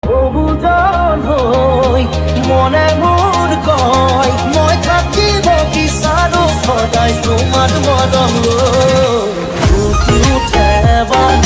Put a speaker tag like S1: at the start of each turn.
S1: অবুজন হৈ মনে মোৰ কয় মই থাকিব বিচাৰো সদায় তোমাৰ মৰম লৈ উঠে